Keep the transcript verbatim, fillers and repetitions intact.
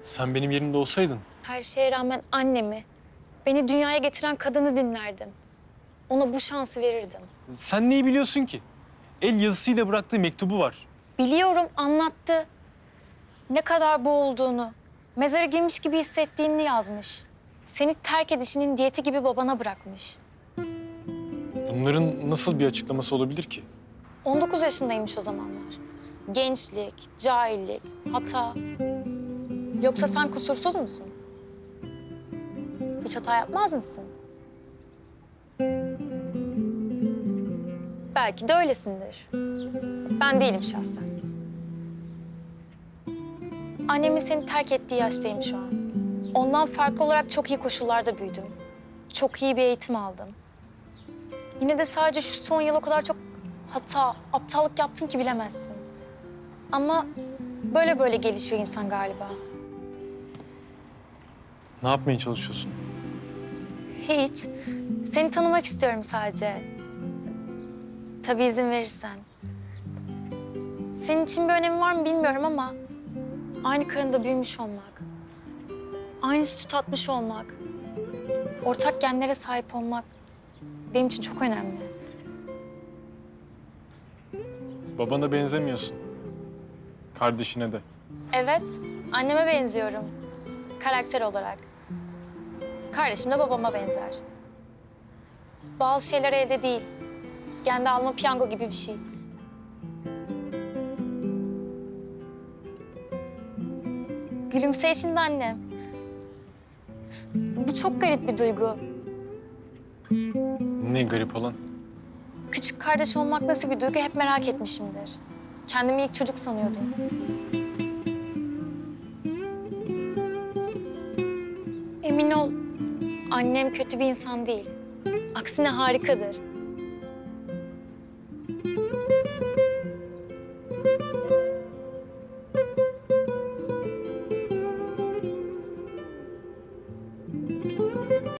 Sen benim yerimde olsaydın... Her şeye rağmen annemi, beni dünyaya getiren kadını dinlerdim. Ona bu şansı verirdim. Sen neyi biliyorsun ki? El yazısıyla bıraktığı mektubu var. Biliyorum, anlattı. Ne kadar boğulduğunu, mezara girmiş gibi hissettiğini yazmış. Seni terk edişinin diyeti gibi babana bırakmış. Bunların nasıl bir açıklaması olabilir ki? on dokuz yaşındaymış o zamanlar. Gençlik, cahillik, hata. Yoksa sen kusursuz musun? Hiç hata yapmaz mısın? Belki de öylesindir. Ben değilim şahsen. Annemin seni terk ettiği yaştayım şu an. Ondan farklı olarak çok iyi koşullarda büyüdüm. Çok iyi bir eğitim aldım. Yine de sadece şu son yıl o kadar çok hata, aptallık yaptım ki bilemezsin. Ama böyle böyle gelişiyor insan galiba. Ne yapmaya çalışıyorsun? Hiç. Seni tanımak istiyorum sadece. Tabii izin verirsen. Senin için bir önemi var mı bilmiyorum ama... aynı karında büyümüş olmak, aynı sütü tatmış olmak, ortak genlere sahip olmak benim için çok önemli. Babana benzemiyorsun. Kardeşine de. Evet, anneme benziyorum. Karakter olarak. Kardeşim de babama benzer. Bazı şeyler elde değil. Kendi alma piyango gibi bir şey. Gülümseyişinde annem. Bu çok garip bir duygu. Ne garip olan? Küçük kardeş olmak nasıl bir duygu hep merak etmişimdir. Kendimi ilk çocuk sanıyordum. Emin ol, annem kötü bir insan değil. Aksine harikadır.